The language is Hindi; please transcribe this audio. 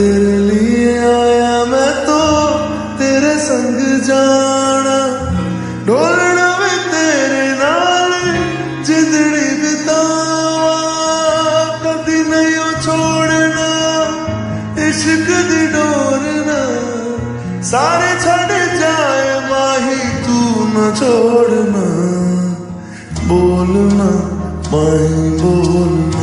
तेरे लिए आया मैं तो तेरे संग जाना, डोलना वे तेरे नाल जिंदड़ी बितावा, कदी नहीं छोड़ना इश्क दी डोरना, सारे छड़ जाए माही तू न छोड़ना, बोलना माही बोलना।